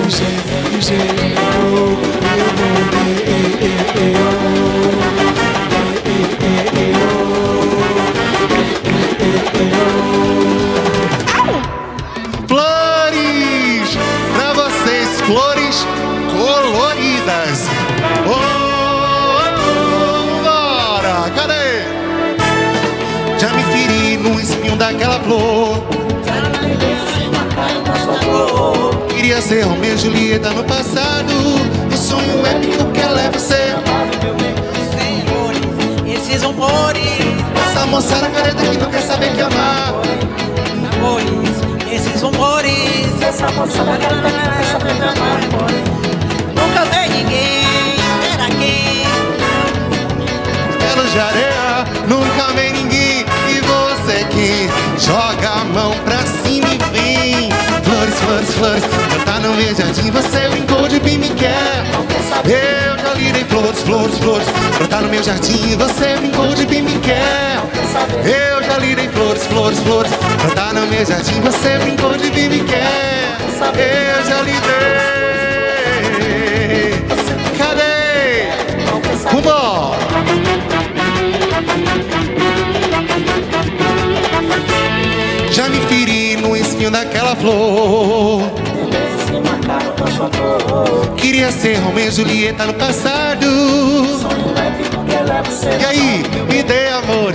Flores pra vocês, flores coloridas. Bora, cadê? Já me feri no espinho daquela flor. Queria ser Romeu e Julieta no passado. O sonho épico que leva você. Esses rumores, essa moçada careta que não quer saber que amar. amores, esses rumores, essa moçada careta que não quer saber que amar. Nunca vi ninguém, era quem? Pelos de areia, nunca vi ninguém. E você que joga a mão pra cima e vem. Flores, flores, flores, tá no meu jardim, você brincou de bim me quer. Eu já lhe dei flores, flores, flores, brotar no meu jardim, você brincou de bim me quer. Eu já lhe dei flores, flores, flores, brotar no meu jardim, você brincou de bim me quer. Eu já lhe dei. Cadê? Vambora! Já me feri no espinho daquela flor. Queria ser Romeu e Julieta no passado. E aí, me dê amor.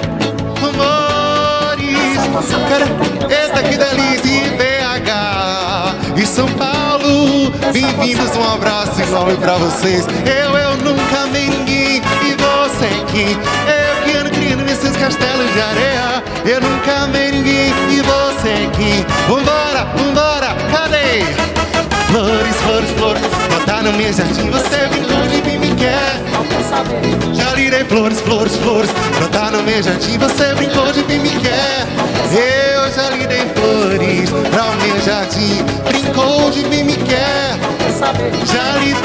Amores. Cara, eita que delícia. E BH e São Paulo, bem-vindos, um abraço enorme pra vocês. Eu nunca amei ninguém. E você aqui, eu que ando criando nesses castelos de areia. Eu nunca amei ninguém. E você aqui, vambora, vambora, cadê? Flores, flores, flores, brotar no meu jardim, você brincou de mim me quer. Já lhe dei flores, flores, flores, brotar no meu jardim, você brincou de mim me quer. Eu já lhe dei flores pra o meu jardim, brincou de mim me quer. Já lhe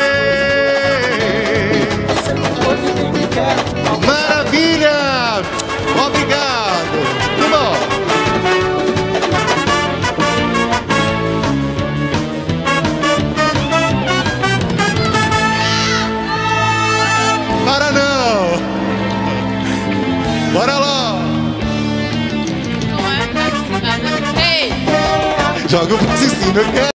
dei. Maravilha! Obrigado! Tudo bom? Para não! Bora lá! Não é pra cima, não. Ei! Joga o braço em cima, eu quero!